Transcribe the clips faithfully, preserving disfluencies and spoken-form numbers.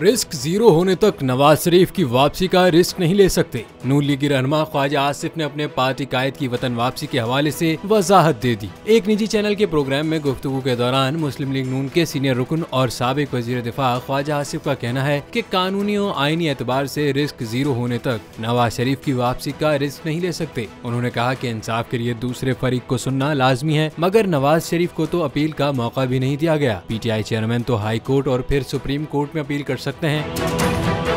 Risk zero होने तक नवाज शरीफ की वापसी का रिस्क नहीं ले सकते। नून लीगी रहनुमा ख्वाजा आसिफ ने अपने पार्टी कायद की वतन वापसी के हवाले से वजाहत दे दी। एक निजी चैनल के प्रोग्राम में गुफ्तगू के दौरान मुस्लिम लीग नून के सीनियर रुकन और साबिक वजीर दिफा ख्वाजा आसिफ का कहना है कि कानूनी और आईनी एतबार से रिस्क जीरो होने तक नवाज शरीफ की वापसी का रिस्क नहीं ले सकते। उन्होंने कहा कि इंसाफ के लिए दूसरे फरीक को सुनना लाजमी है, मगर नवाज शरीफ को तो अपील का मौका भी नहीं दिया गया। पीटीआई चेयरमैन तो हाई कोर्ट और फिर सुप्रीम कोर्ट में अपील कर सकते हैं।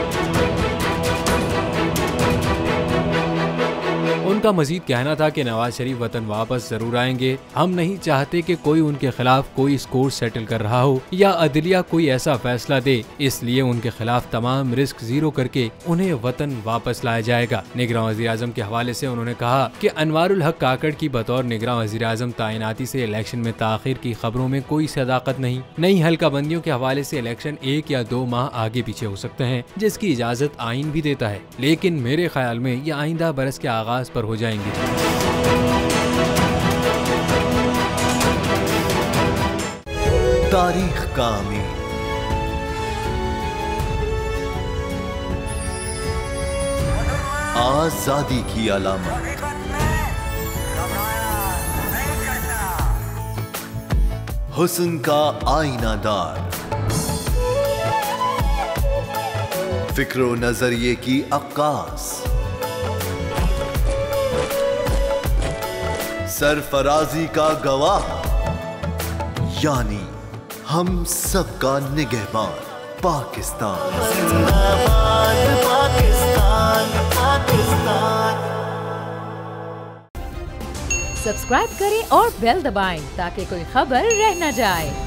उनका मजीद कहना था कि नवाज शरीफ वतन वापस जरूर आएंगे। हम नहीं चाहते कि कोई उनके खिलाफ कोई स्कोर सेटल कर रहा हो या अदलिया कोई ऐसा फैसला दे, इसलिए उनके खिलाफ तमाम रिस्क जीरो करके उन्हें वतन वापस लाया जाएगा। निगरान वज़ीर आज़म के हवाले से उन्होंने कहा कि अनवारुल हक काकड़ की बतौर निगरान वज़ीर आज़म तैनाती से इलेक्शन में ताखिर की खबरों में कोई सदाकत नहीं। नई हल्का बंदियों के हवाले से इलेक्शन एक या दो माह आगे पीछे हो सकते हैं, जिसकी इजाजत आइन भी देता है, लेकिन मेरे ख्याल में ये आइंदा बरस के आगाज पर हो जाएंगे। तारीख का अमीर आजादी की अलामत, हुस्न का आईनादार, फिक्रो नजरिए की अक्कास, सरफराजी का गवाह, यानी हम सबका निगहबान पाकिस्तान। पाकिस्तान, पाकिस्तान। सब्सक्राइब करें और बेल दबाएं ताकि कोई खबर रह न जाए।